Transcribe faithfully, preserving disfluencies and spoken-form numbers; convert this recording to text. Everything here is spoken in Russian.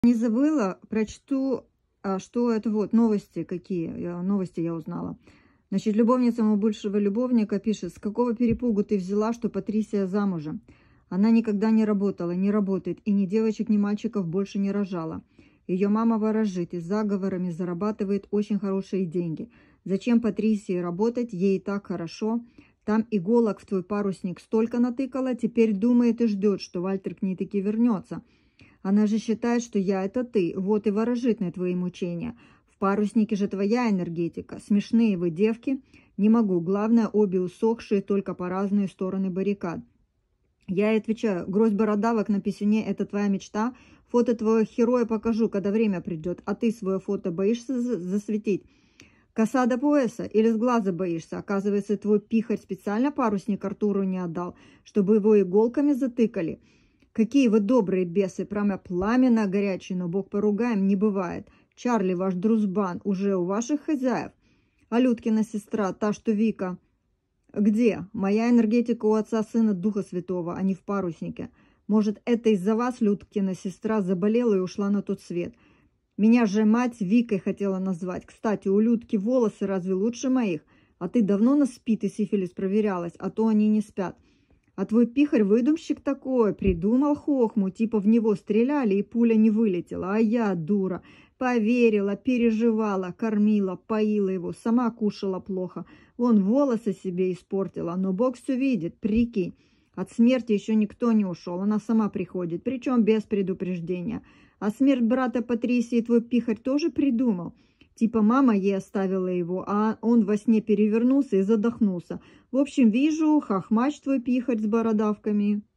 Не забыла, прочту, а, что это вот новости какие, я- новости я узнала. Значит, любовница моего бывшего любовника пишет: с какого перепугу ты взяла, что Патрисия замужем? Она никогда не работала, не работает, и ни девочек, ни мальчиков больше не рожала. Ее мама ворожит и с заговорами зарабатывает очень хорошие деньги. Зачем Патрисии работать, ей и так хорошо. Там иголок в твой парусник столько натыкала, теперь думает и ждет, что Вальтер к ней таки вернется. Она же считает, что я – это ты, вот и ворожит на твои мучения. В паруснике же твоя энергетика. Смешные вы девки. Не могу, главное, обе усохшие, только по разные стороны баррикад. Я ей отвечаю: грозь бородавок на писюне – это твоя мечта? Фото твоего героя покажу, когда время придет. А ты свое фото боишься засветить? Коса до пояса или с глаза боишься? Оказывается, твой пихарь специально парусник Артуру не отдал, чтобы его иголками затыкали. Какие вы добрые бесы, прямо пламенно горячие, но бог поругаем не бывает. Чарли, ваш дружбан, уже у ваших хозяев. А Людкина сестра, та, что Вика, где? Моя энергетика у отца сына Духа Святого, а не в паруснике. Может, это из-за вас Людкина сестра заболела и ушла на тот свет. Меня же мать Викой хотела назвать. Кстати, у Людки волосы разве лучше моих? А ты давно на СПИД и сифилис проверялась, а то они не спят. А твой пихарь выдумщик такой, придумал хохму, типа в него стреляли и пуля не вылетела. А я, дура, поверила, переживала, кормила, поила его, сама кушала плохо. Вон волосы себе испортила, но Бог все видит, прикинь. От смерти еще никто не ушел, она сама приходит, причем без предупреждения. А смерть брата Патрисии твой пихарь тоже придумал. Типа мама ей оставила его, а он во сне перевернулся и задохнулся. В общем, вижу, хохмач твой пихарь с бородавками.